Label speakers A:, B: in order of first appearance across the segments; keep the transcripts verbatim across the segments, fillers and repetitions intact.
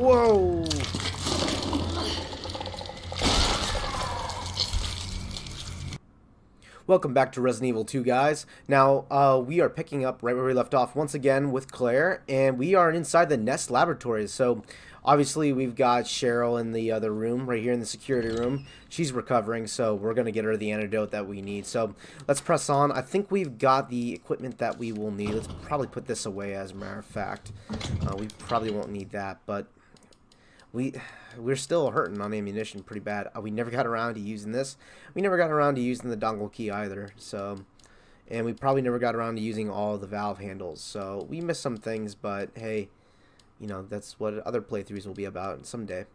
A: Whoa! Welcome back to Resident Evil two, guys. Now, uh, we are picking up right where we left off once again with Claire, and we are inside the Nest Laboratories. So, obviously, we've got Cheryl in the other room, right here in the security room. She's recovering, so we're going to get her the antidote that we need. So, let's press on. I think we've got the equipment that we will need. Let's probably put this away, as a matter of fact. Uh, we probably won't need that, but we... We're still hurting on ammunition pretty bad. Uh, we never got around to using this. We never got around to using the dongle key either. So, and we probably never got around to using all the valve handles. So we missed some things, but hey, you know, that's what other playthroughs will be about someday.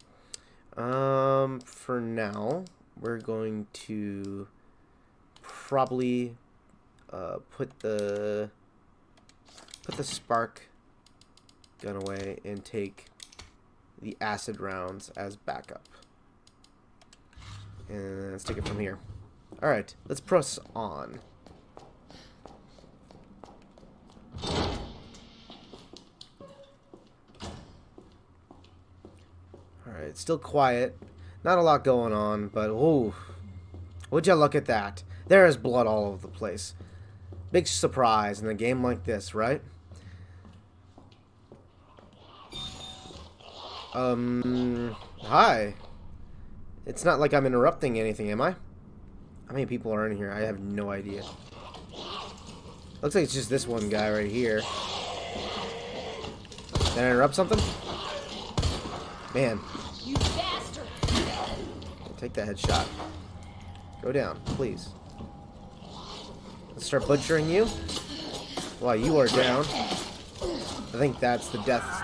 A: Um, for now, we're going to probably uh, put the put the spark gun away and take the acid rounds as backup. And let's take it from here. Alright, let's press on. Alright, still quiet. Not a lot going on, but oh, would you look at that? There is blood all over the place. Big surprise in a game like this, right? Um, hi. It's not like I'm interrupting anything, am I? How many people are in here? I have no idea. Looks like it's just this one guy right here. Did I interrupt something? Man.
B: You bastard!
A: Take that headshot. Go down, please. Let's start butchering you. While you are down. I think that's the death.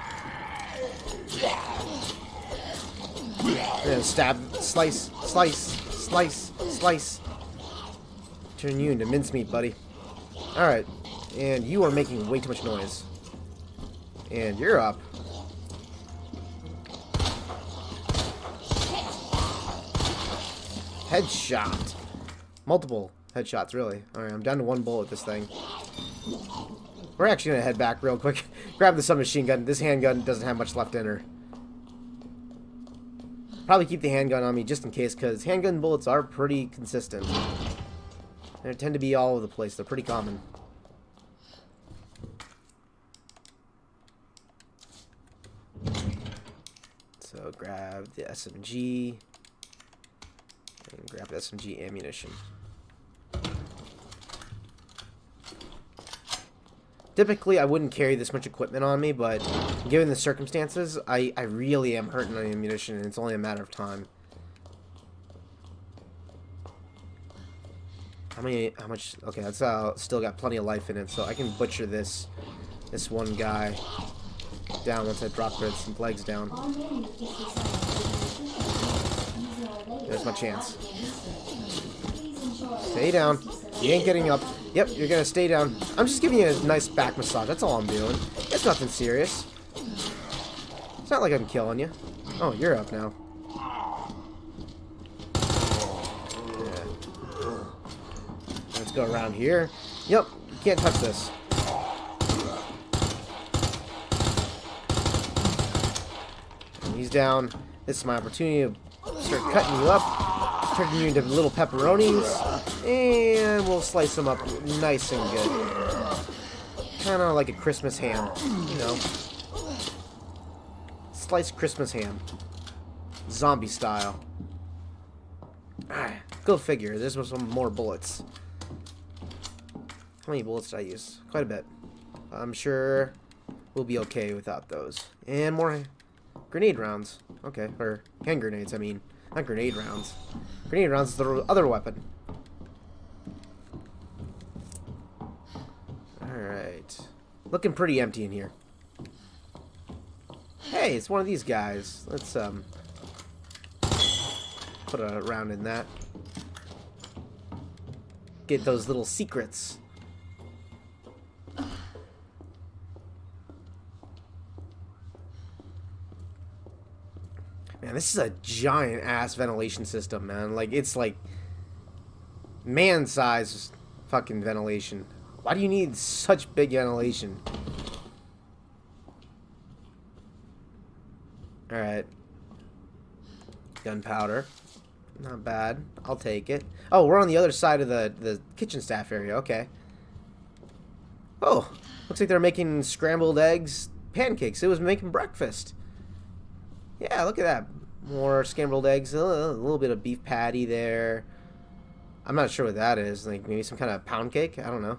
A: And stab, slice, slice, slice, slice. Turn you into mincemeat, buddy. Alright. And you are making way too much noise. And you're up. Headshot. Multiple headshots, really. Alright, I'm down to one bullet with this thing. We're actually going to head back real quick. Grab the submachine gun. This handgun doesn't have much left in her. Probably keep the handgun on me just in case, because handgun bullets are pretty consistent. They tend to be all over the place. They're pretty common. So grab the S M G. And grab the S M G ammunition. Typically, I wouldn't carry this much equipment on me, but given the circumstances, I, I really am hurting on ammunition, and it's only a matter of time. How many, how much, okay, that's uh, still got plenty of life in it, so I can butcher this, this one guy down once I drop some legs down. There's my chance. Stay down. You ain't getting up. Yep, you're gonna stay down. I'm just giving you a nice back massage. That's all I'm doing. It's nothing serious. It's not like I'm killing you. Oh, you're up now. Yeah. Let's go around here. Yep, you can't touch this. And he's down. This is my opportunity to start cutting you up, turning you into little pepperonis. And we'll slice them up nice and good. Kind of like a Christmas ham, you know. Sliced Christmas ham. Zombie style. Alright, go figure. There's some more bullets. How many bullets did I use? Quite a bit. I'm sure we'll be okay without those. And more grenade rounds. Okay, or hand grenades, I mean. Not grenade rounds. Grenade rounds is the other weapon. Alright. Looking pretty empty in here. Hey, it's one of these guys. Let's um put a round in that. Get those little secrets. Man, this is a giant ass ventilation system, man. Like, it's like man-sized fucking ventilation. Why do you need such big ventilation? Alright. Gunpowder. Not bad. I'll take it. Oh, we're on the other side of the, the kitchen staff area. Okay. Oh, looks like they're making scrambled eggs pancakes. It was making breakfast. Yeah, look at that. More scrambled eggs. A little, a little bit of beef patty there. I'm not sure what that is. Like maybe some kind of pound cake? I don't know.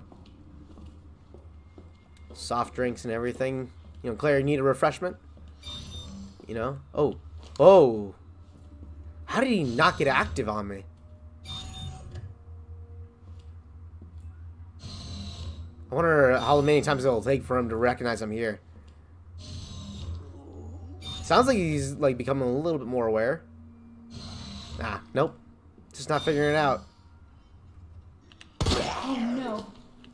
A: Soft drinks and everything. You know, Claire, you need a refreshment? You know? Oh. Oh. How did he not get active on me? I wonder how many times it'll take for him to recognize I'm here. Sounds like he's like becoming a little bit more aware. Nah, nope. Just not figuring it out.
B: Oh no.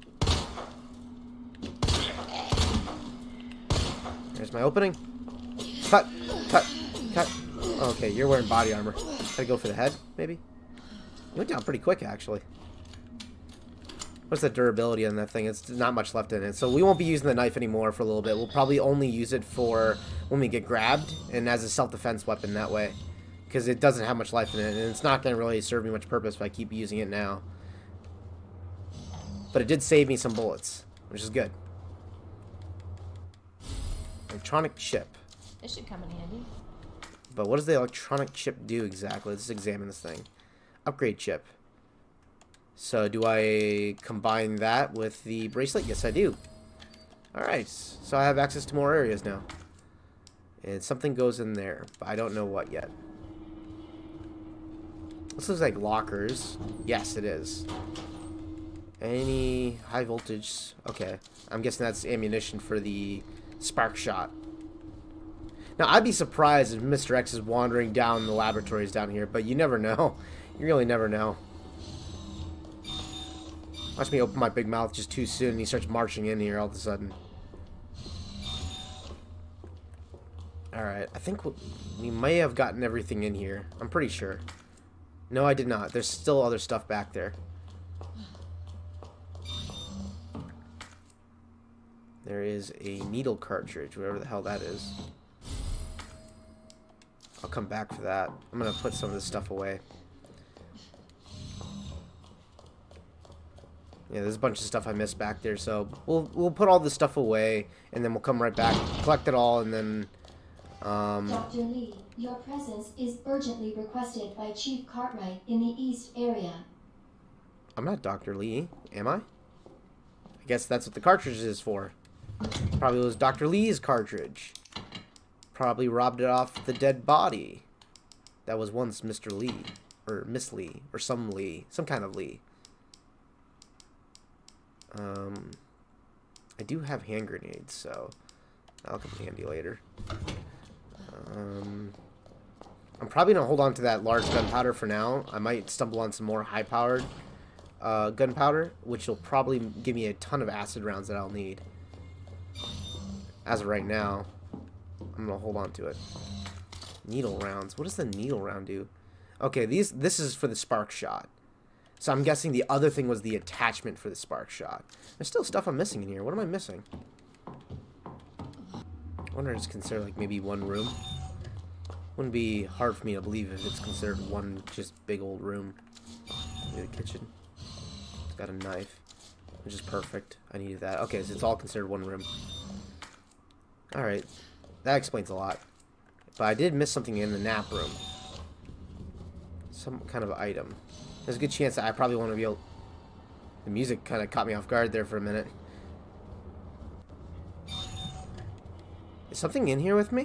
A: There's my opening. Cut, cut, cut. Okay, you're wearing body armor. Gotta go for the head, maybe? You went down pretty quick, actually. What's the durability on that thing? It's not much left in it. So we won't be using the knife anymore for a little bit. We'll probably only use it for when we get grabbed and as a self-defense weapon that way. Because it doesn't have much life in it, and it's not going to really serve me much purpose if I keep using it now. But it did save me some bullets, which is good. Electronic chip.
B: It should come in handy.
A: But what does the electronic chip do exactly? Let's examine this thing. Upgrade chip. So do I combine that with the bracelet? Yes, I do. Alright, so I have access to more areas now. And something goes in there, but I don't know what yet. This looks like lockers. Yes, it is. Any high voltage... Okay, I'm guessing that's ammunition for the spark shot. Now, I'd be surprised if Mister X is wandering down the laboratories down here, but you never know. You really never know. Watch me open my big mouth just too soon and he starts marching in here all of a sudden. Alright, I think we may have gotten everything in here. I'm pretty sure. No, I did not. There's still other stuff back there. There is a needle cartridge, whatever the hell that is. I'll come back for that. I'm going to put some of this stuff away. Yeah, there's a bunch of stuff I missed back there, so we'll we'll put all this stuff away, and then we'll come right back, collect it all, and then... Um,
C: Doctor Lee, your presence is urgently requested by Chief Cartwright in the East area.
A: I'm not Doctor Lee, am I? I guess that's what the cartridge is for. Probably was Doctor Lee's cartridge. Probably robbed it off the dead body. That was once Mister Lee, or Miss Lee, or some Lee, some kind of Lee. Um, I do have hand grenades, so that'll come handy later. Um, I'm probably going to hold on to that large gunpowder for now. I might stumble on some more high-powered uh, gunpowder, which will probably give me a ton of acid rounds that I'll need. As of right now, I'm going to hold on to it. Needle rounds. What does the needle round do? Okay, these this is for the spark shot. So I'm guessing the other thing was the attachment for the spark shot. There's still stuff I'm missing in here. What am I missing? I wonder if it's considered like maybe one room. Wouldn't be hard for me to believe if it's considered one just big old room. Maybe the kitchen. It's got a knife, which is perfect. I needed that. Okay, so it's all considered one room. Alright. That explains a lot. But I did miss something in the nap room. Some kind of item. There's a good chance that I probably want to be able... The music kind of caught me off guard there for a minute. Is something in here with me?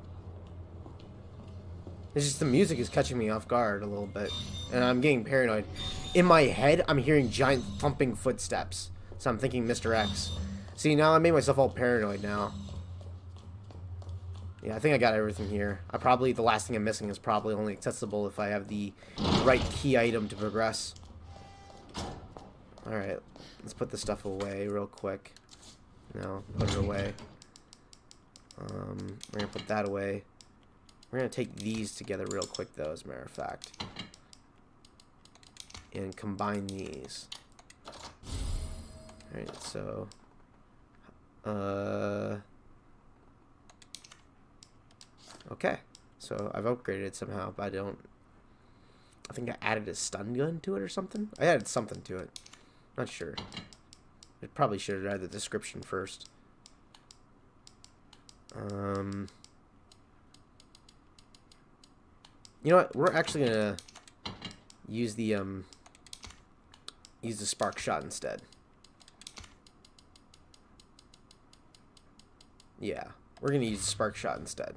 A: It's just the music is catching me off guard a little bit. And I'm getting paranoid. In my head, I'm hearing giant thumping footsteps. So I'm thinking Mister X. See, now I made myself all paranoid now. Yeah, I think I got everything here. I probably, the last thing I'm missing is probably only accessible if I have the right key item to progress. Alright, let's put this stuff away real quick. No, put it away. Um, we're gonna put that away. We're gonna take these together real quick though, as a matter of fact. And combine these. Alright, so... Uh... Okay. So I've upgraded it somehow, but I don't... I think I added a stun gun to it or something. I added something to it. Not sure. I probably should have read the description first. Um... You know what? We're actually gonna use the um use the spark shot instead. Yeah, we're gonna use the spark shot instead.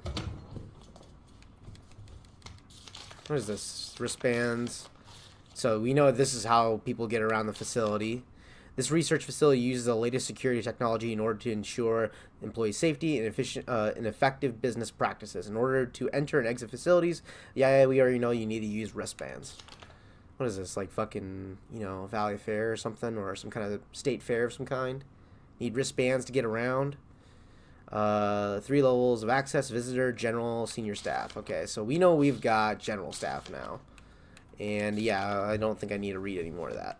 A: What is this? Wristbands. So we know this is how people get around the facility. This research facility uses the latest security technology in order to ensure employee safety and efficient uh, and effective business practices. In order to enter and exit facilities, yeah, yeah, we already know you need to use wristbands. What is this, like fucking, you know, Valley Fair or something, or some kind of state fair of some kind? Need wristbands to get around. Uh, three levels of access: visitor, general, senior staff. Okay, so we know we've got general staff now, and yeah, I don't think I need to read any more of that.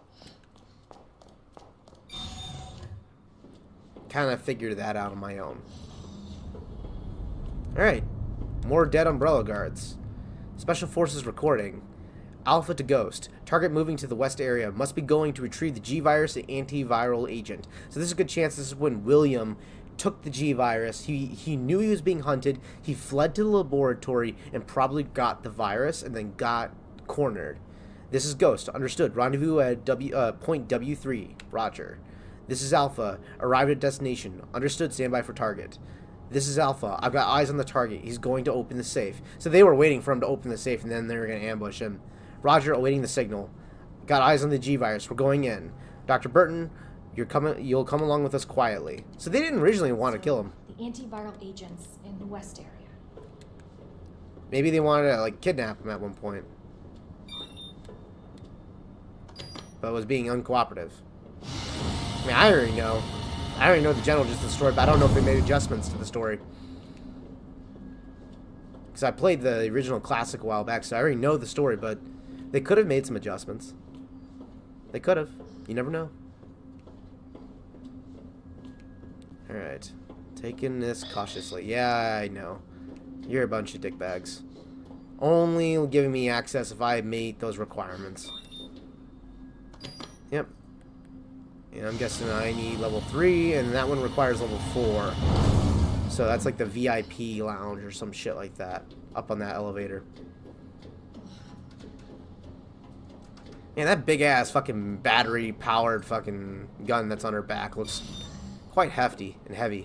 A: Kind of figured that out on my own. Alright. More dead umbrella guards. Special Forces recording. Alpha to Ghost. Target moving to the west area. Must be going to retrieve the G-Virus and antiviral agent. So this is a good chance this is when William took the G-Virus. He, he knew he was being hunted. He fled to the laboratory and probably got the virus and then got cornered. This is Ghost. Understood. Rendezvous at W, uh, point W three. Roger. This is Alpha. Arrived at destination. Understood. Standby for target. This is Alpha. I've got eyes on the target. He's going to open the safe. So they were waiting for him to open the safe, and then they were going to ambush him. Roger, awaiting the signal. Got eyes on the G-Virus. We're going in. Doctor Burton, you're coming. You'll come along with us quietly. So they didn't originally want to kill him.
B: The antiviral agents in the west area.
A: Maybe they wanted to like kidnap him at one point, but was being uncooperative. I mean, I already know. I already know the general just destroyed, but I don't know if they made adjustments to the story. Because I played the original classic a while back, so I already know the story, but they could have made some adjustments. They could have. You never know. Alright. Taking this cautiously. Yeah, I know. You're a bunch of dickbags. Only giving me access if I meet those requirements. Yep. And I'm guessing I need level three, and that one requires level four. So that's like the V I P lounge or some shit like that. Up on that elevator. Man, that big-ass fucking battery-powered fucking gun that's on her back looks quite hefty and heavy.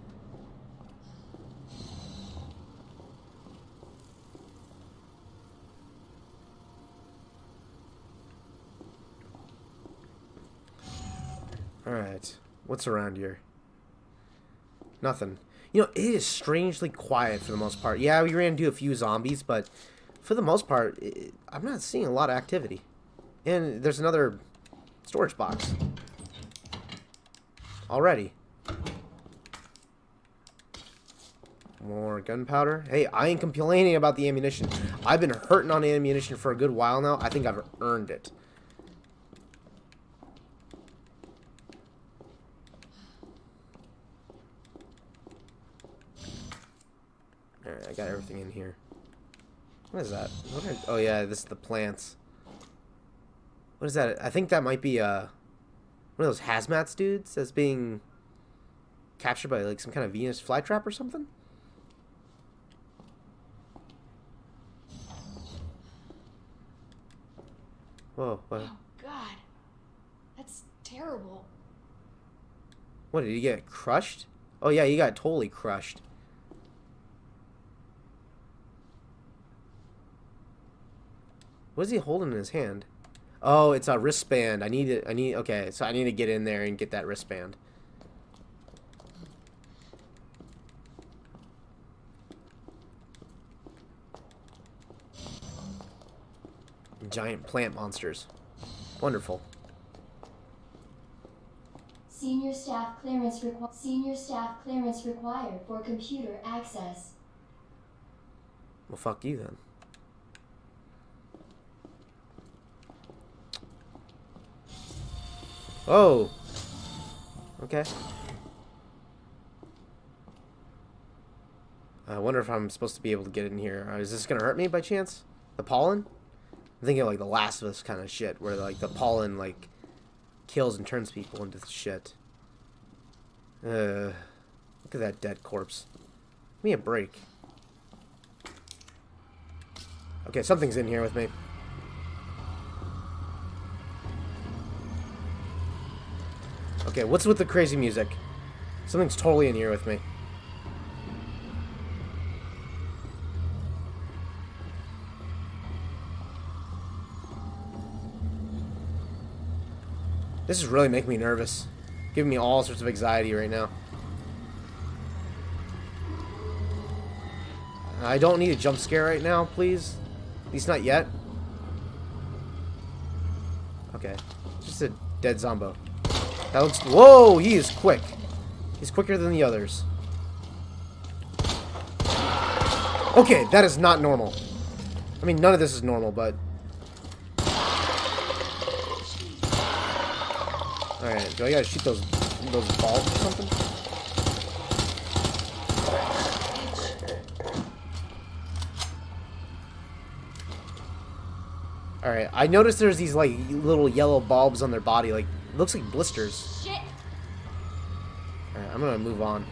A: Alright, what's around here? Nothing. You know, it is strangely quiet for the most part. Yeah, we ran into a few zombies, but for the most part, it, I'm not seeing a lot of activity. And there's another storage box. Already. More gunpowder. Hey, I ain't complaining about the ammunition. I've been hurting on ammunition for a good while now. I think I've earned it. Alright, I got everything in here. What is that? What are, oh yeah, this is the plants. What is that? I think that might be uh, one of those hazmats dudes that's being captured by like some kind of Venus flytrap or something? Whoa, what?
B: Oh, God. That's terrible.
A: What, did he get crushed? Oh yeah, he got totally crushed. What is he holding in his hand? Oh, it's a wristband. I need it. I need. Okay, so I need to get in there and get that wristband. Giant plant monsters. Wonderful.
C: Senior staff clearance requ- Senior staff clearance required for computer access.
A: Well, fuck you then. Oh. Okay. I wonder if I'm supposed to be able to get in here. Uh, is this gonna hurt me by chance? The pollen? I'm thinking of, like, the Last of Us kind of shit, where like the pollen like kills and turns people into shit. Uh, look at that dead corpse. Give me a break. Okay, something's in here with me. Okay, what's with the crazy music? Something's totally in here with me. This is really making me nervous. Giving me all sorts of anxiety right now. I don't need a jump scare right now, please. At least not yet. Okay. Just a dead zombo. That looks... Whoa! He is quick. He's quicker than the others. Okay, that is not normal. I mean, none of this is normal, but... Alright, do I gotta shoot those those balls or something? Alright, I noticed there's these like little yellow bulbs on their body, like looks like blisters.
B: Shit.
A: Alright, I'm gonna move on.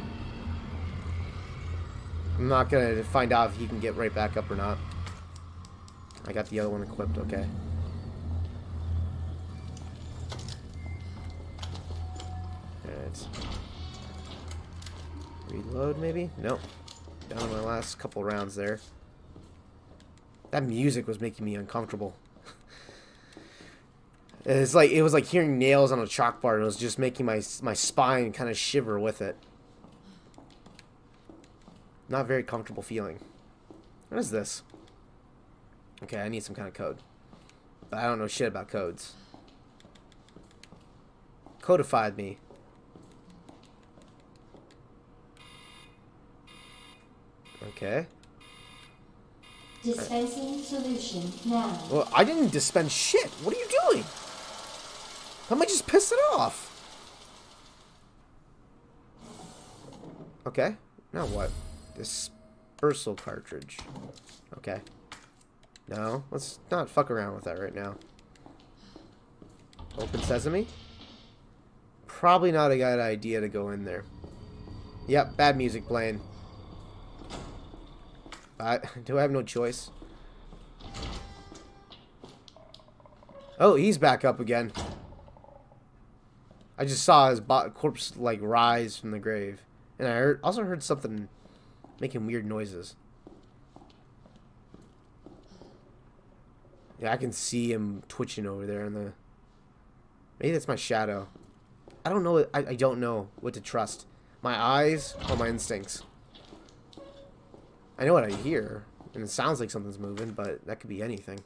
A: I'm not gonna find out if he can get right back up or not. I got the other one equipped, okay. Reload, maybe? Nope. Down to my last couple rounds there. That music was making me uncomfortable. It's like it was like hearing nails on a chalkboard. It was just making my my spine kind of shiver with it. Not very comfortable feeling. What is this? Okay, I need some kind of code. But I don't know shit about codes. Codified me. Okay.
C: Dispensing solution now.
A: Well, I didn't dispense shit. What are you doing? How am I just piss it off? Okay. Now what? Dispersal cartridge. Okay. No, let's not fuck around with that right now. Open sesame? Probably not a good idea to go in there. Yep, bad music playing. I, do I have no choice? Oh, he's back up again. I just saw his corpse like rise from the grave, and I heard, also heard something making weird noises. Yeah, I can see him twitching over there in the. Maybe that's my shadow. I don't know. I, I don't know what to trust. My eyes or my instincts. I know what I hear, and it sounds like something's moving, but that could be anything.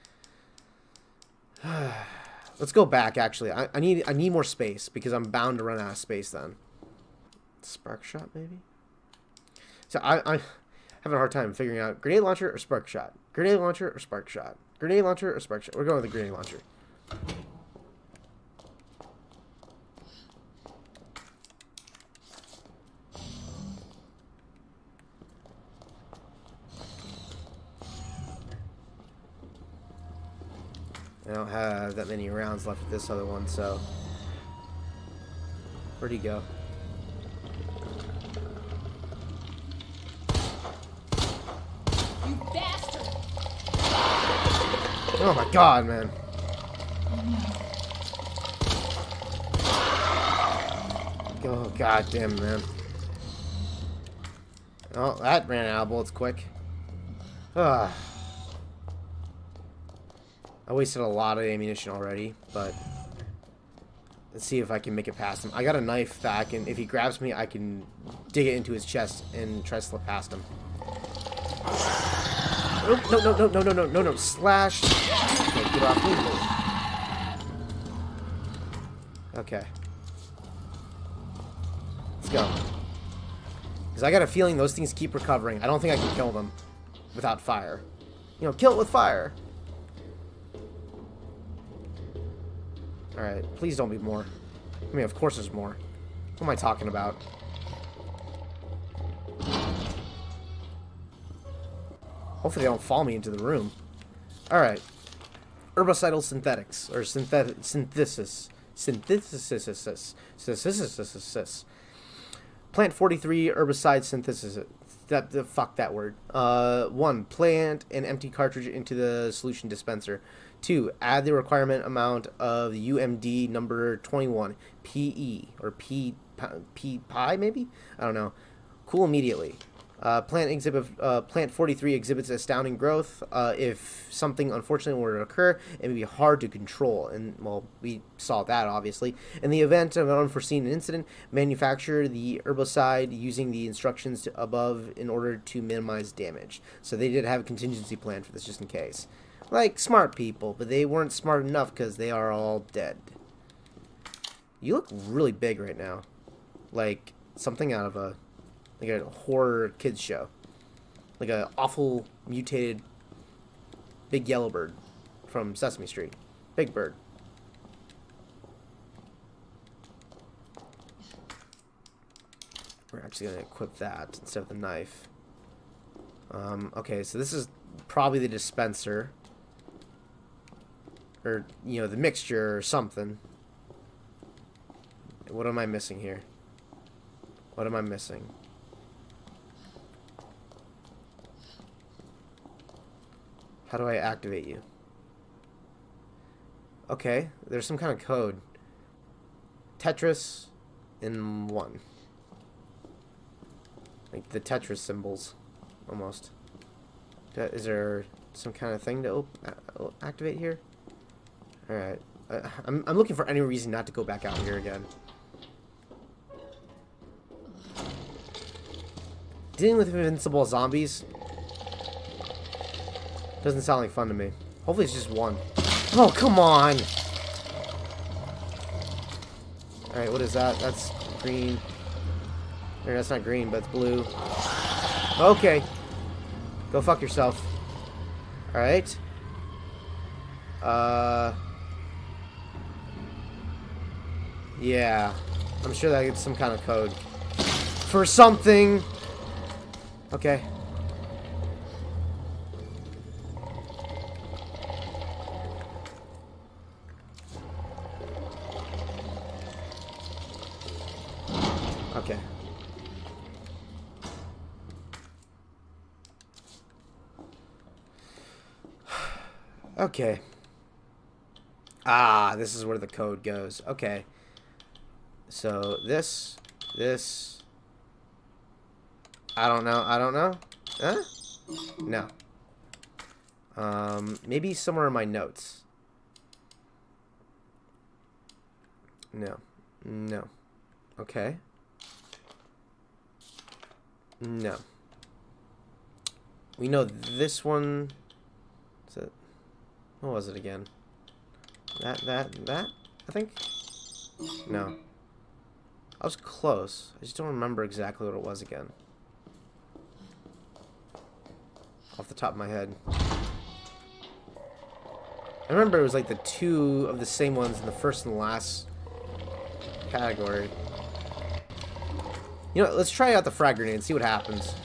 A: Let's go back. Actually, I, I need I need more space because I'm bound to run out of space then. Spark shot, maybe. So I I'm having a hard time figuring out grenade launcher or spark shot. Grenade launcher or spark shot. Grenade launcher or spark shot. We're going with the grenade launcher. I don't have that many rounds left with this other one, so... Where'd he go?
B: You bastard!
A: Oh my god, man. Oh god damn, man. Oh, that ran out of bullets quick. Ah. I wasted a lot of ammunition already, but let's see if I can make it past him. I got a knife that I can, if he grabs me, I can dig it into his chest and try to slip past him. Oh, no, no, no, no, no, no, no, no, slash. Okay, get off me. Okay. Let's go. Because I got a feeling those things keep recovering. I don't think I can kill them without fire. You know, kill it with fire. Alright, please don't be more. I mean, of course there's more. What am I talking about? Hopefully they don't follow me into the room. Alright. Herbicidal synthetics. Or synthet synthesis. Synthesis. Synthesis. Plant forty-three herbicide synthesis. That, the, fuck that word. Uh, one, plant an empty cartridge into the solution dispenser. Two, add the requirement amount of U M D number twenty-one, P E, or P, P, pi maybe? I don't know. Cool immediately. Uh, plant exhibit, uh, plant forty-three exhibits astounding growth. Uh, if something unfortunate were to occur, it may be hard to control. And, well, we saw that, obviously. In the event of an unforeseen incident, manufacture the herbicide using the instructions to above in order to minimize damage. So they did have a contingency plan for this, just in case. Like, smart people, but they weren't smart enough because they are all dead. You look really big right now. Like, something out of a... like a horror kids show. Like a awful mutated big yellow bird from Sesame Street. Big bird. We're actually going to equip that instead of the knife. Um, okay, so this is probably the dispenser. Or, you know, the mixture or something. What am I missing here? What am I missing? How do I activate you? Okay, there's some kind of code. Tetris in one. Like the Tetris symbols, almost. Is there some kind of thing to op activate here? Alright. Uh, I'm, I'm looking for any reason not to go back out here again. Dealing with invincible zombies doesn't sound like fun to me. Hopefully it's just one. Oh, come on! Alright, what is that? That's green. Or that's not green, but it's blue. Okay. Go fuck yourself. Alright. Uh... Yeah. I'm sure that it's some kind of code. For something! Okay. Okay. Okay. Ah, this is where the code goes. Okay. So, this, this... I don't know. I don't know. Huh? No. Um, maybe somewhere in my notes. No. No. Okay. No. We know this one... Is it... What was it again? That, that, that? I think? No. I was close. I just don't remember exactly what it was again. Off the top of my head. I remember it was like the two of the same ones in the first and the last category. You know, let's try out the frag grenade and see what happens.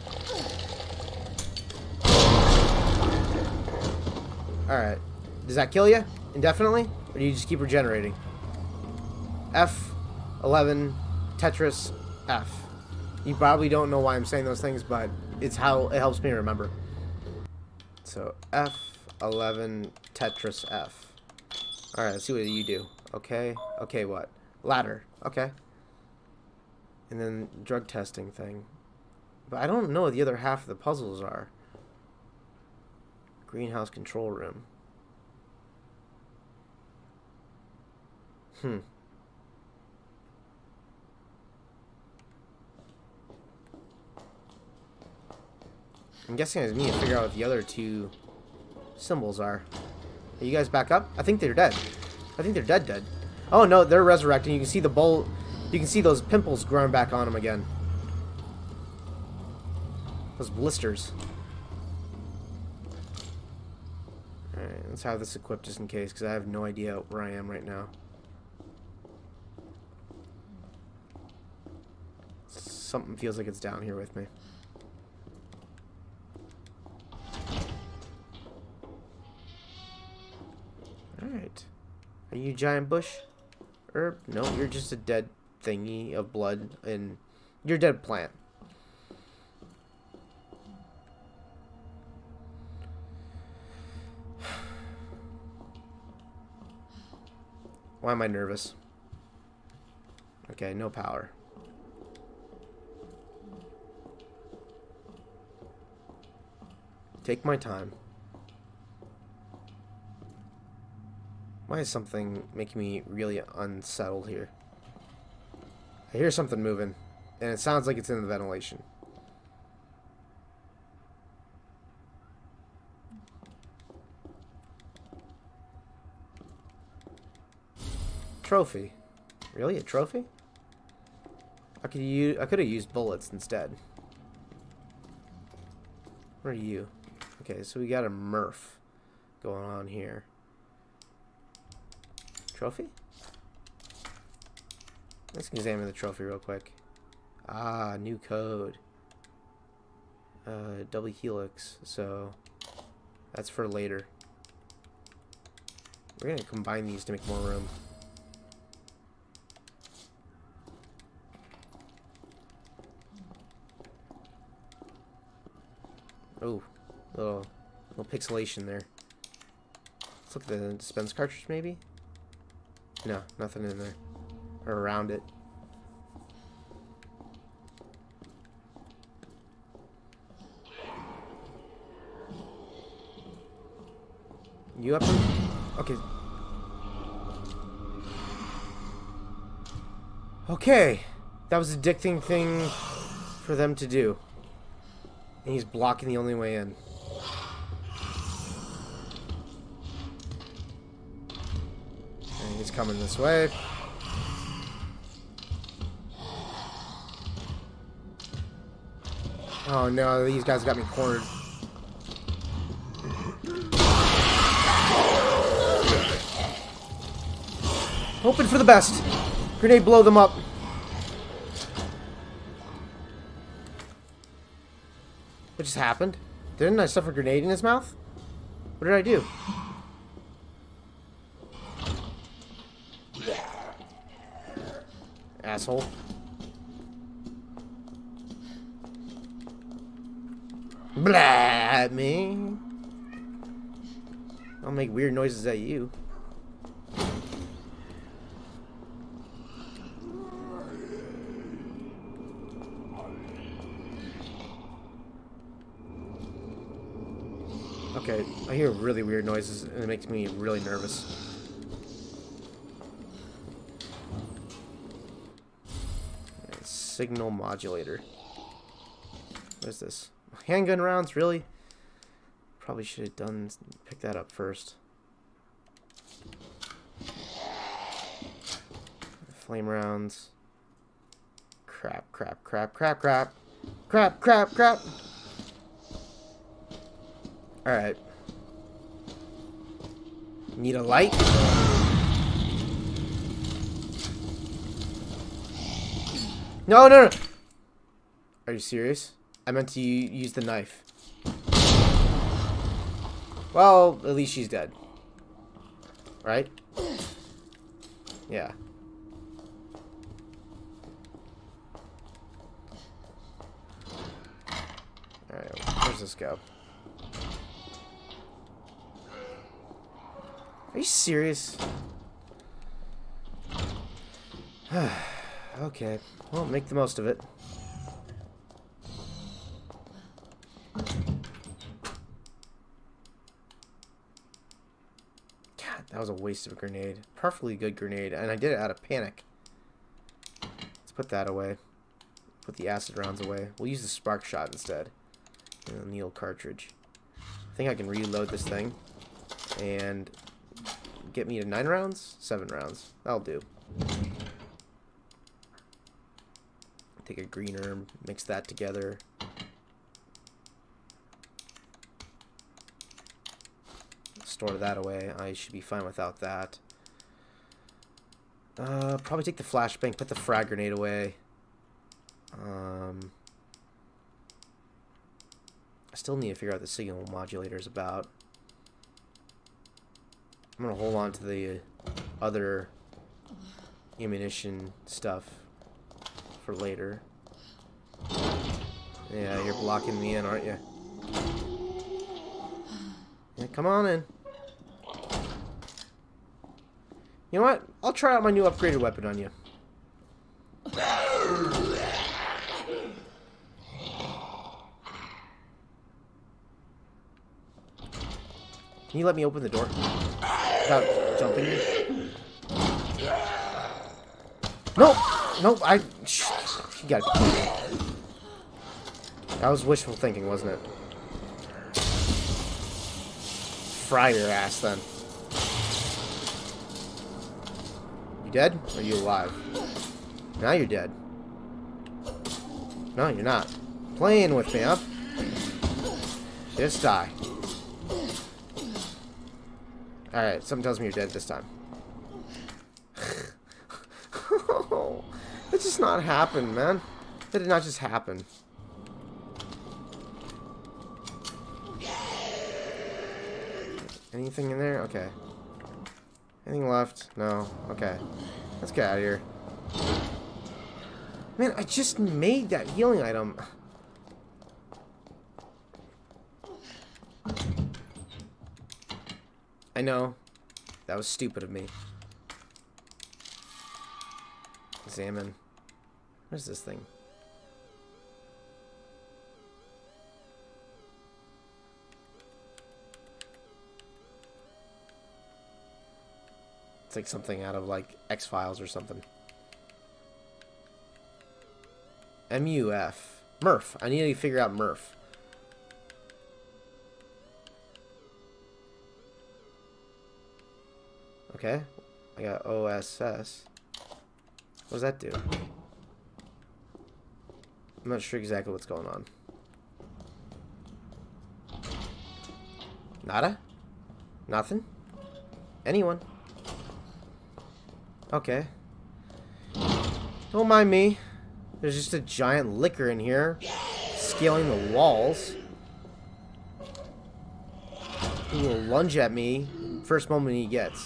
A: Alright. Does that kill you indefinitely? Or do you just keep regenerating? F eleven Tetris F. You probably don't know why I'm saying those things, but it's how it helps me remember. So F eleven Tetris F. Alright, let's see what you do. Okay. Okay, what? Ladder. Okay. And then drug testing thing. But I don't know what the other half of the puzzles are. Greenhouse control room. Hmm. I'm guessing I need to figure out what the other two symbols are. Are you guys back up? I think they're dead. I think they're dead dead. Oh no, they're resurrecting. You can see the bowl. You can see those pimples growing back on them again. Those blisters. Alright, let's have this equipped just in case, because I have no idea where I am right now. Something feels like it's down here with me. Are you a giant bush? Herb? No, you're just a dead thingy of blood, and you're a dead plant. Why am I nervous? Okay, no power. Take my time. Why is something making me really unsettled here? I hear something moving, and it sounds like it's in the ventilation. Trophy. Really? A trophy? I could use, I could have used bullets instead. Where are you? Okay, so we got a Murph going on here. Trophy? Let's examine the trophy real quick. Ah, new code. Uh, double helix. So that's for later. We're gonna combine these to make more room. Oh, little, little pixelation there. Let's look at the dispense cartridge, maybe? No, nothing in there. Or around it. You up? Okay. Okay. That was a addicting thing for them to do. And he's blocking the only way in. And he's coming this way. Oh no, these guys got me cornered. Hoping for the best. Grenade, blow them up. What just happened? Didn't I stuff a grenade in his mouth? What did I do? Asshole. Blah at me. I'll make weird noises at you. Okay, I hear really weird noises and it makes me really nervous. Signal modulator. What is this? Handgun rounds, really? Probably should have done pick that up first. Flame rounds. Crap, crap, crap, crap, crap. Crap, crap, crap. Alright. Need a light? No, no, no. Are you serious? I meant to use the knife. Well, at least she's dead. Right? Yeah. Alright, where's this go? Are you serious? Okay, well, make the most of it. God, that was a waste of a grenade. Perfectly good grenade, and I did it out of panic. Let's put that away. Put the acid rounds away. We'll use the spark shot instead. And the needle cartridge. I think I can reload this thing. And get me to nine rounds? Seven rounds. That'll do. Take a green herb, mix that together. Store that away. I should be fine without that. Uh, probably take the flashbang, put the frag grenade away. Um, I still need to figure out what the signal modulator is about. I'm gonna hold on to the uh, other ammunition stuff for later. Yeah, you're blocking me in, aren't you? Yeah, come on in. You know what? I'll try out my new upgraded weapon on you. Can you let me open the door without jumping me? No! No, I... Shh, you gotta be kidding. That was wishful thinking, wasn't it? Fry your ass, then. You dead? Or are you alive? Now you're dead. No, you're not. Playing with me, huh? Just die. Alright, something tells me you're dead this time. That just not happened, man. That did not just happen. Anything in there? Okay. Anything left? No. Okay. Let's get out of here. Man, I just made that healing item. I know. That was stupid of me. Examine. Where's this thing? It's like something out of like X-Files or something. M U F. Murph. I need to figure out Murph. Okay. I got O S S. What does that do? I'm not sure exactly what's going on. Nada? Nothing? Anyone? Okay. Don't mind me. There's just a giant licker in here, scaling the walls. He will lunge at me first moment he gets.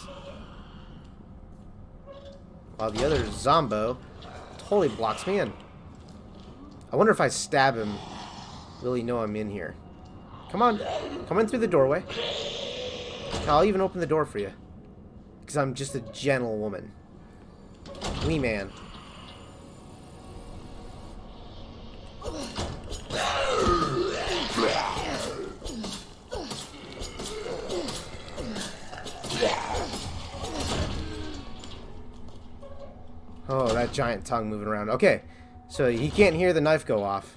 A: While the other Zombo totally blocks me in. I wonder if I stab him, will he know I'm in here? Come on. Come in through the doorway. I'll even open the door for you. Because I'm just a gentle woman. Wee man. Oh, that giant tongue moving around. Okay, so he can't hear the knife go off.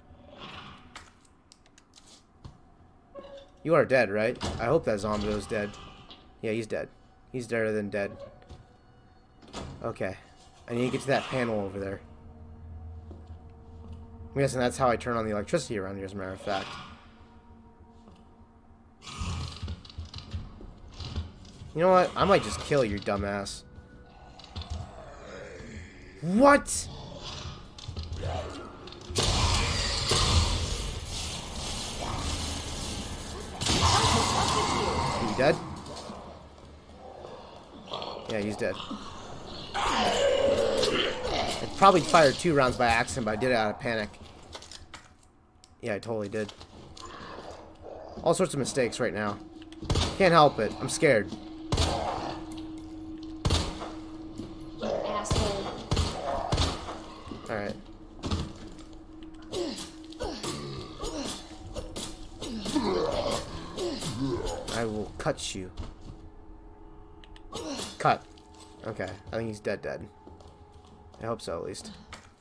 A: You are dead, right? I hope that zombie is dead. Yeah, he's dead. He's deader than dead. Okay. I need to get to that panel over there. I'm guessing that's how I turn on the electricity around here, as a matter of fact. You know what? I might just kill your dumbass. What? Are you dead? Yeah, he's dead. I probably fired two rounds by accident, but I did it out of panic. Yeah, I totally did. All sorts of mistakes right now. Can't help it. I'm scared.
C: You asshole.
A: Alright. I will cut you. Cut. Okay. I think he's dead dead. I hope so, at least.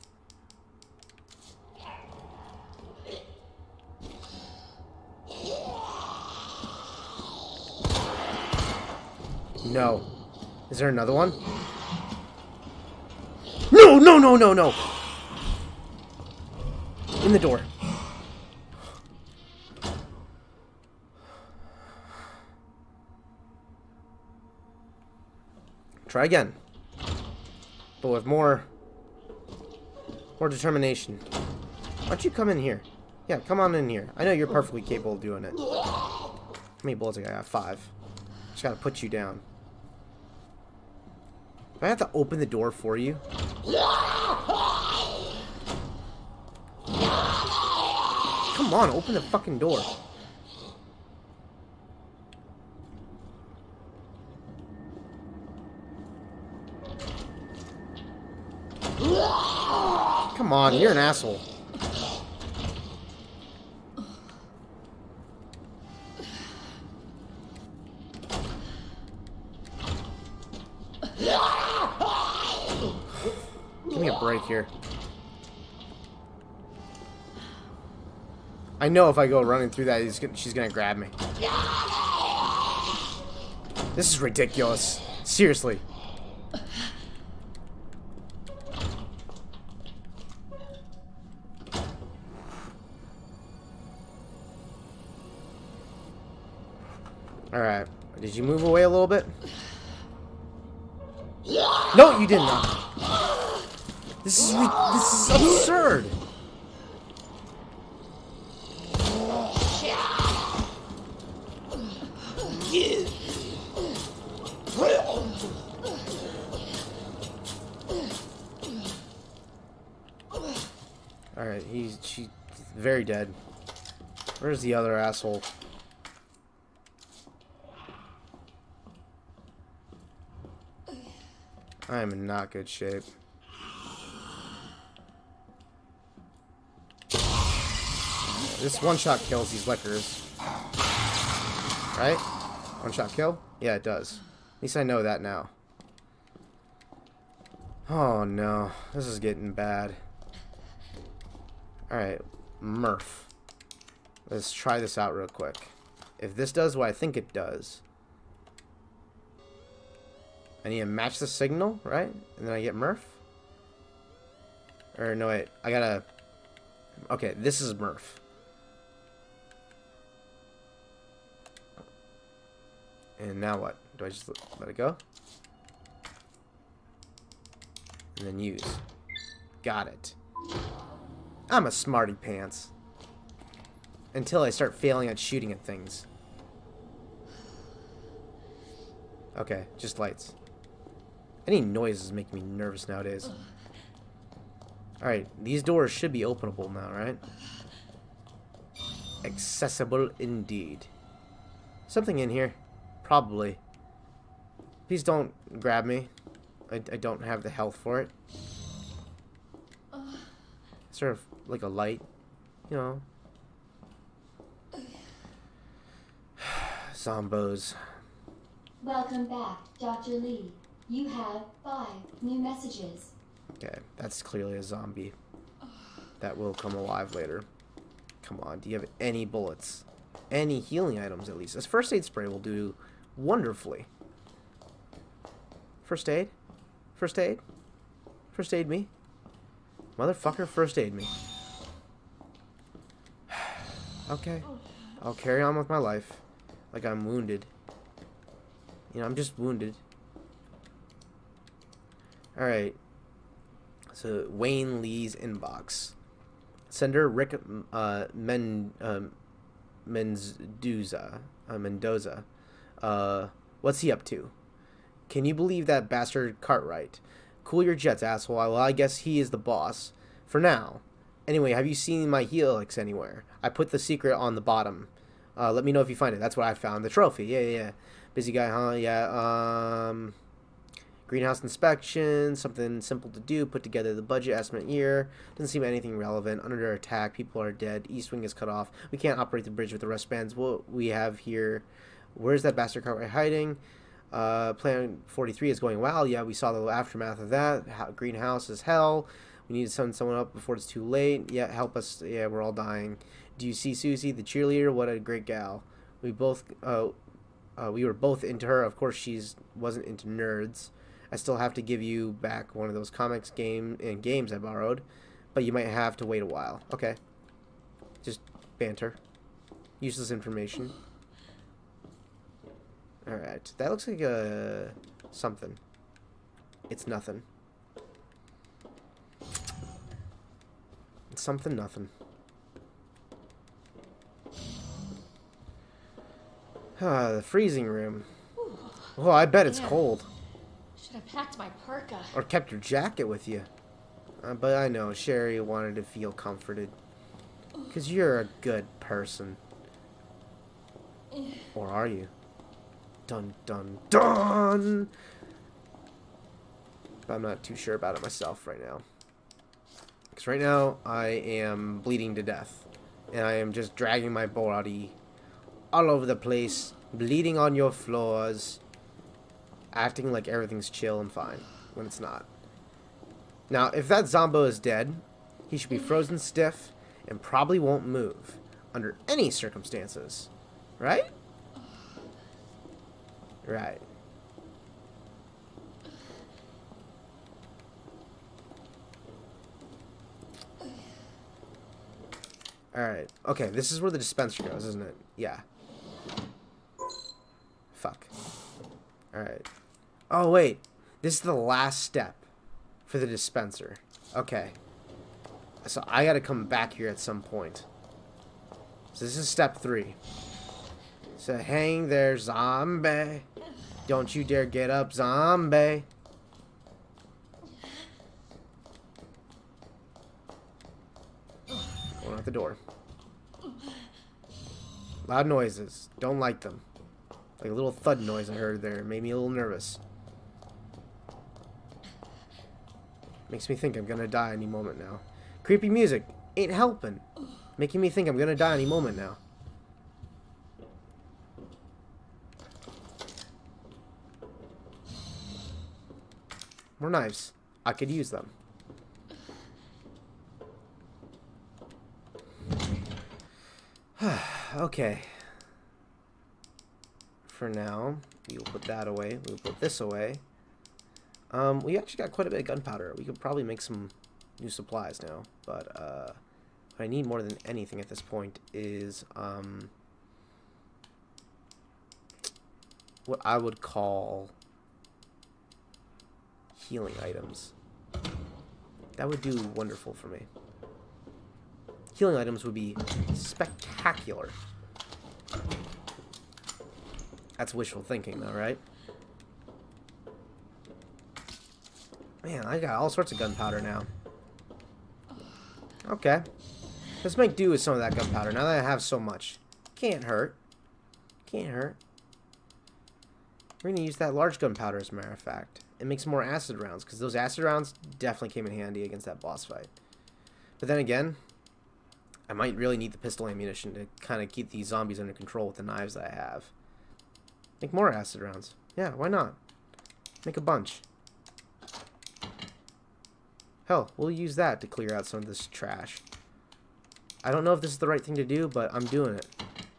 A: No. Is there another one? No, no, no, no, no! In the door. Try again. But with more... More determination. Why don't you come in here? Yeah, come on in here. I know you're perfectly capable of doing it. How many bullets I got? I got five. Just gotta put you down. Do I have to open the door for you? Come on, open the fucking door. Come on, you're an asshole. Give me a break here. I know if I go running through that, he's gonna, she's gonna grab me. This is ridiculous. Seriously. Alright. Did you move away a little bit? No, you did not. This is this is absurd. Alright, he's she's very dead. Where's the other asshole? I am in not good shape. This one-shot kills these lickers. Right? One-shot kill? Yeah, it does. At least I know that now. Oh no, this is getting bad. Alright, Murph. Let's try this out real quick. If this does what I think it does, I need to match the signal, right? And then I get Murph? Or no, wait, I gotta... Okay, this is Murph. And now what? Do I just let it go? And then use. Got it. I'm a smarty pants. Until I start failing at shooting at things. Okay, just lights. Any noises make me nervous nowadays. Alright, these doors should be openable now, right? Accessible indeed. Something in here. Probably. Please don't grab me. I, I don't have the health for it. Sort of like a light, you know. Zombos.
C: Welcome back, Doctor Lee. You have five new messages.
A: Okay, that's clearly a zombie. That will come alive later. Come on, do you have any bullets? Any healing items at least? This first aid spray will do wonderfully. First aid? First aid? First aid me? Motherfucker, first aid me. Okay. I'll carry on with my life. Like I'm wounded. You know, I'm just wounded. Alright. So, Wayne Lee's inbox. Sender Rick uh, Men, um, Mendoza. Uh, Mendoza. Uh, what's he up to? Can you believe that bastard Cartwright? Cool your jets, asshole. Well, I guess he is the boss. For now. Anyway, have you seen my helix anywhere? I put the secret on the bottom. Uh, let me know if you find it. That's what I found. The trophy. Yeah, yeah, yeah. Busy guy, huh? Yeah. Um, greenhouse inspection. Something simple to do. Put together the budget estimate year. Doesn't seem anything relevant. Under attack. People are dead. East wing is cut off. We can't operate the bridge with the wristbands. What we have here. Where's that bastard Cartwright hiding? Uh, plan forty-three is going well. Yeah, we saw the aftermath of that. How, greenhouse is hell. We need to send someone up before it's too late. Yeah, help us. Yeah, we're all dying. Do you see Susie, the cheerleader? What a great gal. We both, uh, uh, we were both into her. Of course, she's wasn't into nerds. I still have to give you back one of those comics game and games I borrowed, but you might have to wait a while. Okay. Just banter. Useless information. Alright, that looks like a something. It's nothing. It's something nothing. Ah, the freezing room. Oh, I bet it's
B: Yeah.
A: cold.
B: Should have packed my parka.
A: Or kept your jacket with you. Uh, but I know Sherry wanted to feel comforted. Because you're a good person. Or are you? Dun dun dun! But I'm not too sure about it myself right now. Because right now, I am bleeding to death. And I am just dragging my body all over the place. Bleeding on your floors. Acting like everything's chill and fine. When it's not. Now, if that Zombo is dead, he should be frozen stiff and probably won't move. Under any circumstances. Right? Right. Alright. Okay, this is where the dispenser goes, isn't it? Yeah. Fuck. Alright. Oh, wait. This is the last step for the dispenser. Okay. So I gotta come back here at some point. So this is step three. So hang there, zombie. Don't you dare get up, zombie. Going out the door. Loud noises. Don't like them. Like a little thud noise I heard there. Made me a little nervous. Makes me think I'm gonna die any moment now. Creepy music. Ain't helping. Making me think I'm gonna die any moment now. More knives. I could use them. Okay. For now, we will put that away. We will put this away. Um, we actually got quite a bit of gunpowder. We could probably make some new supplies now. But, uh, what I need more than anything at this point is, um, what I would call healing items. That would do wonderful for me. Healing items would be spectacular. That's wishful thinking, though, right? Man, I got all sorts of gunpowder now. Okay. Let's make do with some of that gunpowder now that I have so much. Can't hurt. Can't hurt. We're going to use that large gunpowder, as a matter of fact. It makes more acid rounds, because those acid rounds definitely came in handy against that boss fight. But then again, I might really need the pistol ammunition to kind of keep these zombies under control with the knives that I have. Make more acid rounds. Yeah, why not? Make a bunch. Hell, we'll use that to clear out some of this trash. I don't know if this is the right thing to do, but I'm doing it.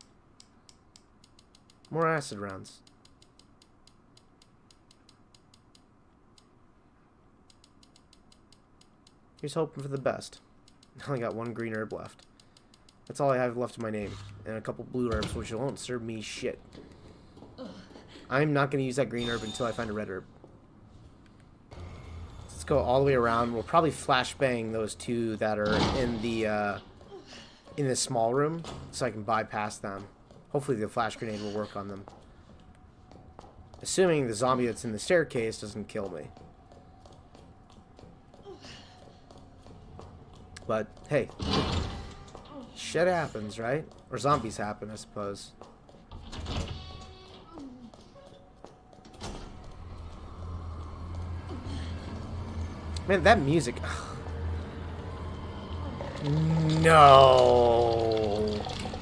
A: More acid rounds. Here's hoping for the best. I only got one green herb left. That's all I have left in my name. And a couple blue herbs, which won't serve me shit. I'm not going to use that green herb until I find a red herb. Let's go all the way around. We'll probably flashbang those two that are in the uh, in the small room, so I can bypass them. Hopefully the flash grenade will work on them. Assuming the zombie that's in the staircase doesn't kill me. But, hey, shit happens, right? Or zombies happen, I suppose. Man, that music... No!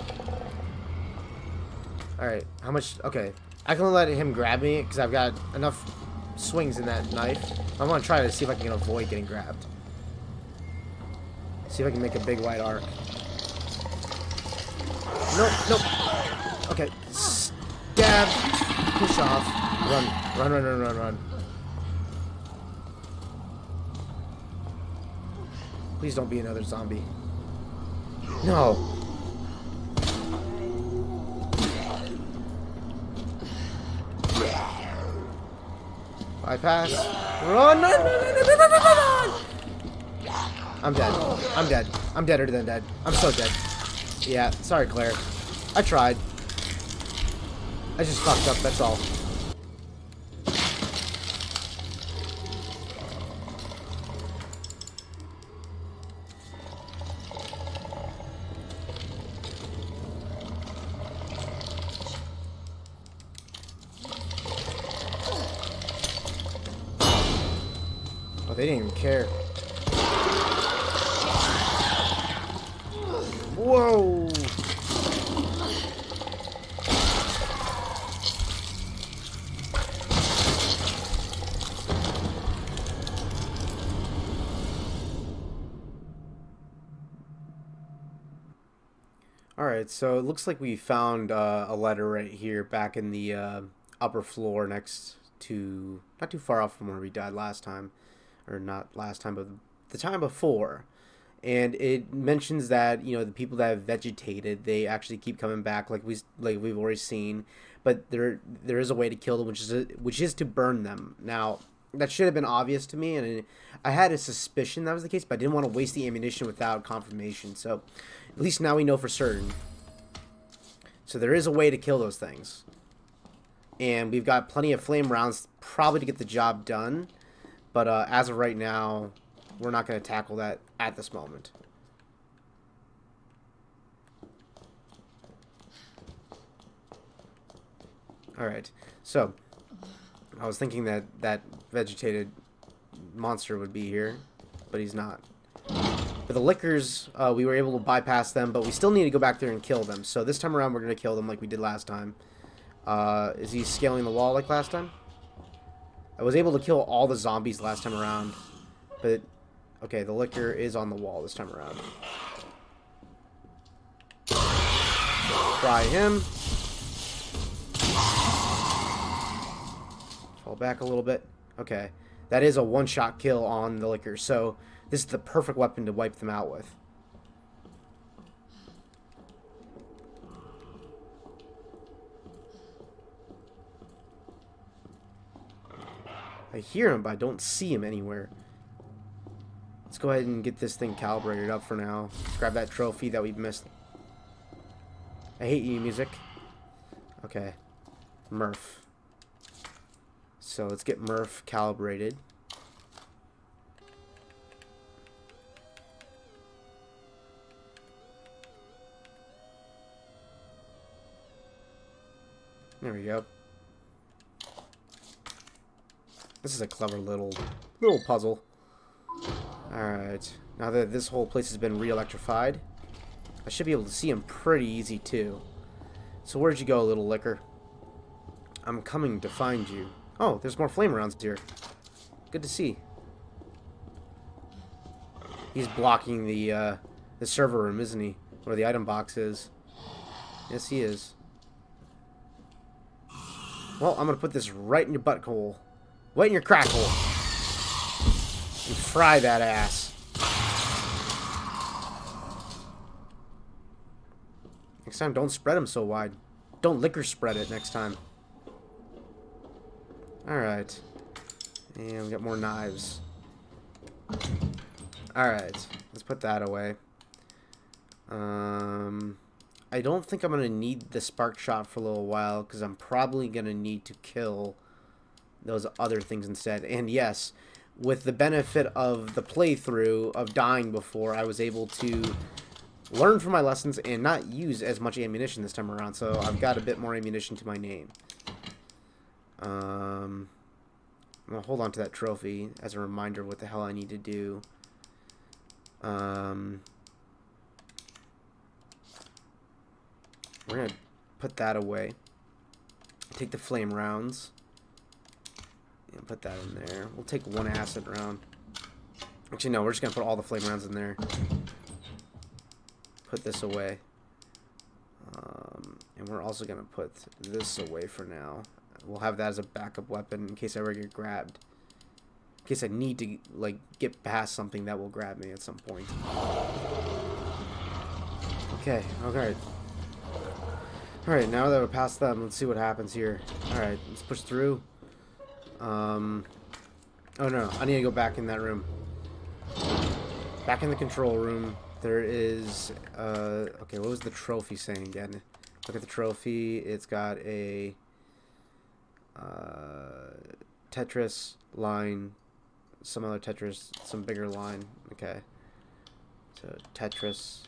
A: Alright, how much... Okay, I can let him grab me, because I've got enough swings in that knife. I'm going to try to see if I can avoid getting grabbed. See if I can make a big wide arc. Nope, nope. Okay. Stab. Push off. Run. Run, run, run, run, run. Please don't be another zombie. No. Bypass. Run, run, run, run, run, run, run, run. I'm dead. I'm dead. I'm deader than dead. I'm so dead. Yeah, sorry, Claire. I tried. I just fucked up, that's all. they didn't even care. Whoa! Alright, so it looks like we found uh, a letter right here back in the uh, upper floor next to, not too far off from where we died last time. Or not last time, but the time before. And it mentions that, you know, the people that have vegetated, they actually keep coming back, like we like we've already seen. But there there is a way to kill them, which is a, which is to burn them. Now, that should have been obvious to me, and I had a suspicion that was the case, but I didn't want to waste the ammunition without confirmation. So, at least now we know for certain. So there is a way to kill those things. And we've got plenty of flame rounds probably to get the job done. But uh, as of right now, we're not going to tackle that at this moment. Alright, so I was thinking that that vegetated monster would be here, but he's not. But the lickers, uh, we were able to bypass them, but we still need to go back there and kill them. So this time around, we're going to kill them like we did last time. Uh, is he scaling the wall like last time? I was able to kill all the zombies last time around, but okay, the licker is on the wall this time around. Try him. Fall back a little bit. Okay, that is a one-shot kill on the licker, so this is the perfect weapon to wipe them out with. I hear him, but I don't see him anywhere. Let's go ahead and get this thing calibrated up for now. Let's grab that trophy that we've missed. I hate you, music. Okay. Murph. So let's get Murph calibrated. There we go. This is a clever little little puzzle. Alright. Now that this whole place has been re-electrified, I should be able to see him pretty easy too. So where'd you go, little licker? I'm coming to find you. Oh, there's more flame rounds here. Good to see. He's blocking the uh, the server room, isn't he? Where the item box is. Yes, he is. Well, I'm gonna put this right in your butthole. Right in your crack hole. And fry that ass. Next time, don't spread them so wide. Don't liquor spread it next time. Alright. And we got more knives. Alright. Let's put that away. Um... I don't think I'm going to need the spark shot for a little while, because I'm probably going to need to kill those other things instead. And yes, with the benefit of the playthrough of dying before, I was able to learn from my lessons and not use as much ammunition this time around, so I've got a bit more ammunition to my name. Um, I'm going to hold on to that trophy as a reminder of what the hell I need to do. Um... We're going to put that away. Take the flame rounds. And put that in there. We'll take one acid round. Actually, no, we're just going to put all the flame rounds in there. Put this away. Um, and we're also going to put this away for now. We'll have that as a backup weapon in case I ever get grabbed. In case I need to, like, get past something that will grab me at some point. Okay, alright. Alright, now that we're past them, let's see what happens here. Alright, let's push through. Um, oh no, I need to go back in that room. Back in the control room, there is, uh, okay, what was the trophy saying again? Look at the trophy, it's got a, uh, Tetris line, some other Tetris, some bigger line, okay. So, Tetris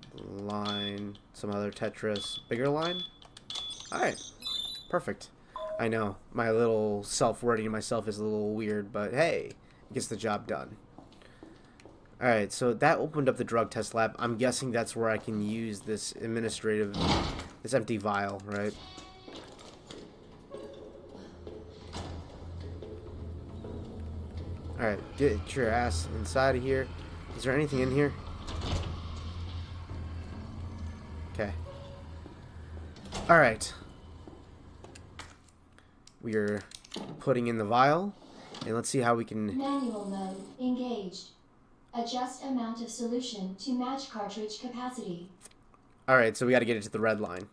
A: line, some other Tetris, bigger line. Alright, perfect. I know, my little self-wording to myself is a little weird, but hey, it gets the job done. Alright, so that opened up the drug test lab. I'm guessing that's where I can use this administrative, this empty vial, right? Alright, get your ass inside of here. Is there anything in here? Okay. Alright. We are putting in the vial, and let's see how we can...
C: Manual mode engaged. Adjust amount of solution to match cartridge capacity.
A: Alright, so we got to get it to the red line.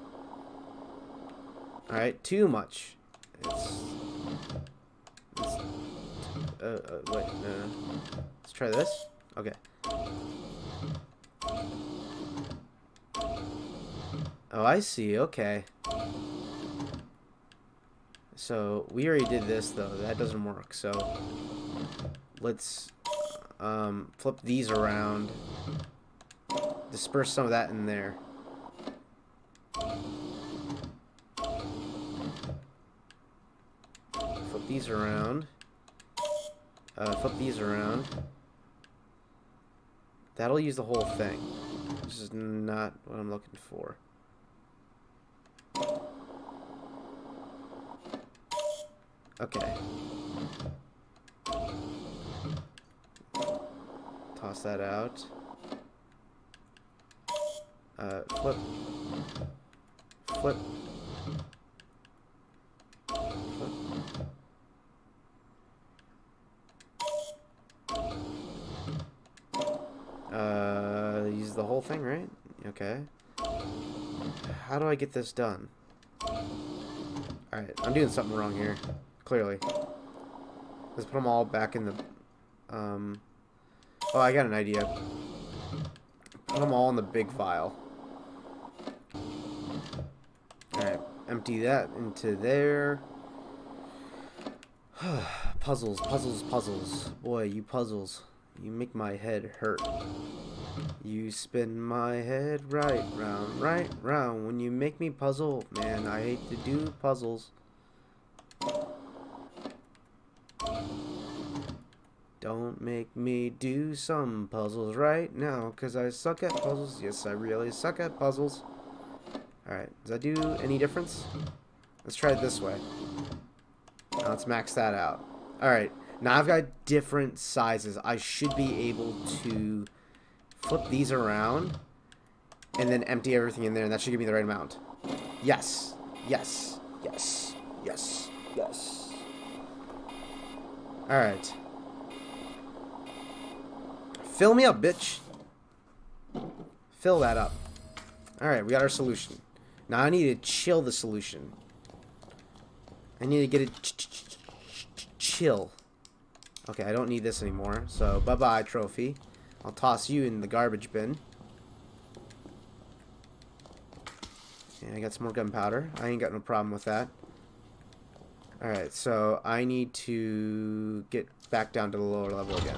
A: Alright, too much. It's... it's uh, uh, wait, no. Let's try this. Okay. Oh, I see. Okay. So, we already did this, though. That doesn't work. So, let's um, flip these around. Disperse some of that in there. Flip these around. Uh, flip these around. That'll use the whole thing. This is not what I'm looking for. Okay. Toss that out. Uh, flip. Flip. Flip. Uh, use the whole thing, right? Okay. How do I get this done? Alright, I'm doing something wrong here. Clearly. Let's put them all back in the... Um... Oh, I got an idea. Put them all in the big vial. Alright, empty that into there. Puzzles, puzzles, puzzles. Boy, you puzzles. You make my head hurt. You spin my head right round, right round. When you make me puzzle, man, I hate to do puzzles. Don't make me do some puzzles right now, because I suck at puzzles. Yes, I really suck at puzzles. Alright, does that do any difference? Let's try it this way. Now let's max that out. Alright, now I've got different sizes. I should be able to flip these around and then empty everything in there, and that should give me the right amount. Yes, yes, yes, yes, yes. Alright. Fill me up, bitch. Fill that up. Alright, we got our solution. Now I need to chill the solution. I need to get it ch ch ch ch chill. Okay, I don't need this anymore. So, bye-bye, trophy. I'll toss you in the garbage bin. And I got some more gunpowder. I ain't got no problem with that. Alright, so I need to get back down to the lower level again.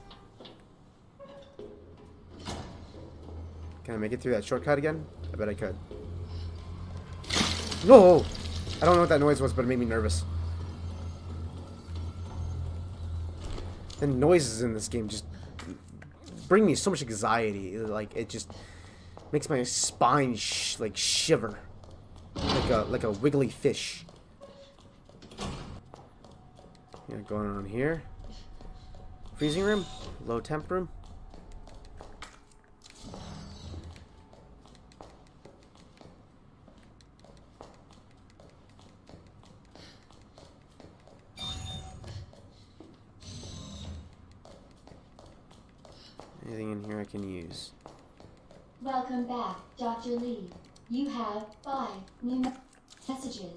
A: Can I make it through that shortcut again? I bet I could. Whoa! I don't know what that noise was, but it made me nervous. The noises in this game just bring me so much anxiety. Like, it just makes my spine sh like shiver, like a like a wiggly fish. Yeah, going on here. Freezing room, low temp room. Anything in here I can use?
C: Welcome back, Doctor Lee. You have five new me messages.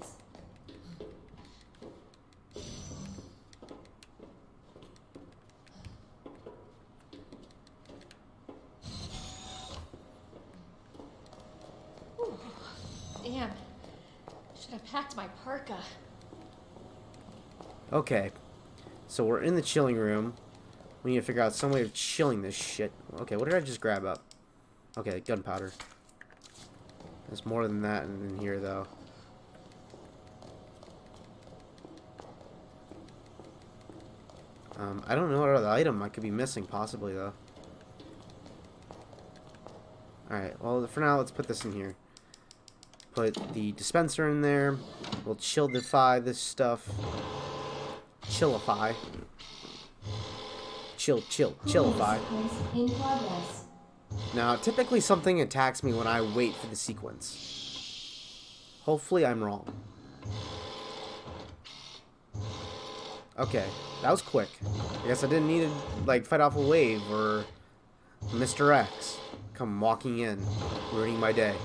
B: Ooh, damn. Should have packed my parka.
A: Okay. So we're in the chilling room. We need to figure out some way of chilling this shit. Okay, what did I just grab up? Okay, gunpowder. There's more than that in here, though. Um, I don't know what other item I could be missing, possibly, though. Alright, well, for now, let's put this in here. Put the dispenser in there. We'll chillify this stuff. Chillify. Chill, chill, chillify.
C: In progress.
A: Now, typically something attacks me when I wait for the sequence. Hopefully I'm wrong. Okay, that was quick. I guess I didn't need to, like, fight off a wave or Mister X come walking in, ruining my day.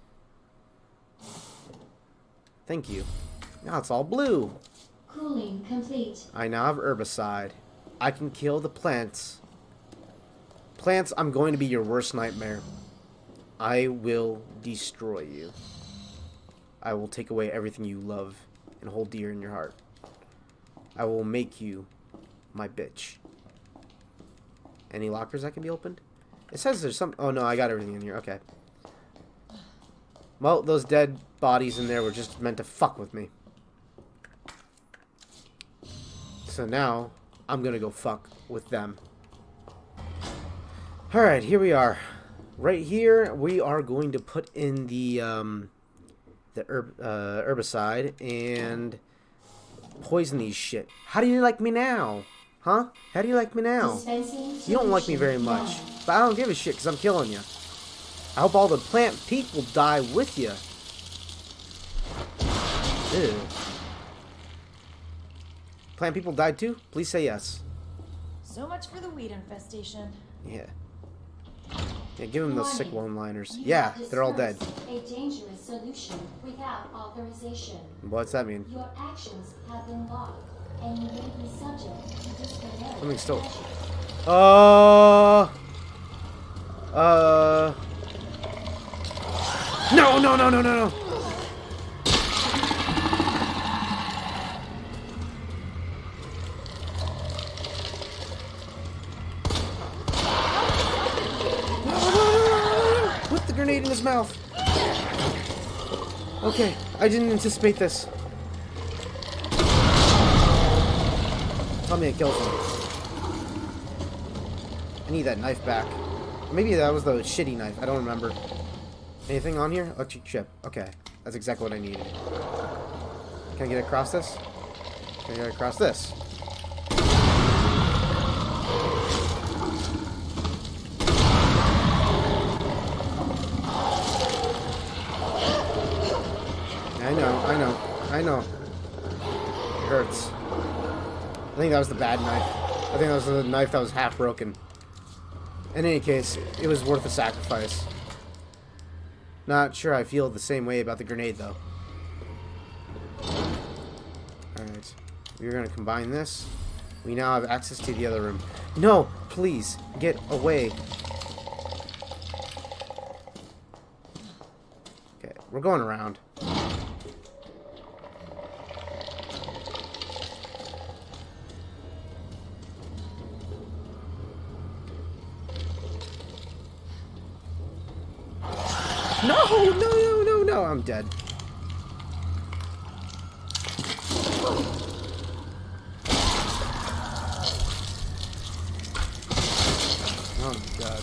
A: Thank you. Now it's all blue.
C: Cooling complete.
A: I now have herbicide. I can kill the plants. Plants, I'm going to be your worst nightmare. I will destroy you. I will take away everything you love and hold dear in your heart. I will make you my bitch. Any lockers that can be opened? It says there's some... Oh, no, I got everything in here. Okay. Well, those dead bodies in there were just meant to fuck with me. So now, I'm gonna go fuck with them. Alright, here we are. Right here, we are going to put in the, um... the herb, uh, herbicide and poison these shit. How do you like me now? Huh? How do you like me now? You don't like me very much. But I don't give a shit because I'm killing you. I hope all the plant people die with you. Ew. Plant people died too? Please say yes.
B: So much for the weed infestation.
A: Yeah. Yeah, give them those sick
C: Warning.
A: one-liners.
C: You
A: Yeah,
C: have
A: they're all dead.
C: dispersed a dangerous solution without authorization.
A: What's that mean?
C: Your actions have been logged, and you may be subject to disciplinary
A: Something still...
C: action.
A: Uh... Uh... No, no, no, no, no, no! Put the grenade in his mouth. Okay, I didn't anticipate this. Tell me it kills him. I need that knife back. Maybe that was the shitty knife. I don't remember. Anything on here? Electric chip. Okay, that's exactly what I needed. Can I get across this? Can I get across this? I know, I know, I know. It hurts. I think that was the bad knife. I think that was the knife that was half broken. In any case, it was worth the sacrifice. Not sure I feel the same way about the grenade, though. Alright. We're going to combine this. We now have access to the other room. No! Please! Get away! Okay, we're going around. No, no, no, no, no, I'm dead. Oh my god.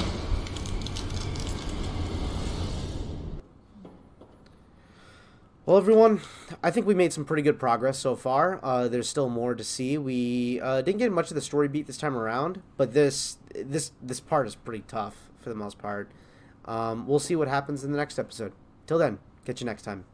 A: Well, everyone, I think we made some pretty good progress so far. Uh, there's still more to see. We uh, didn't get much of the story beat this time around, but this this this part is pretty tough for the most part. Um, we'll see what happens in the next episode. Till then, catch you next time.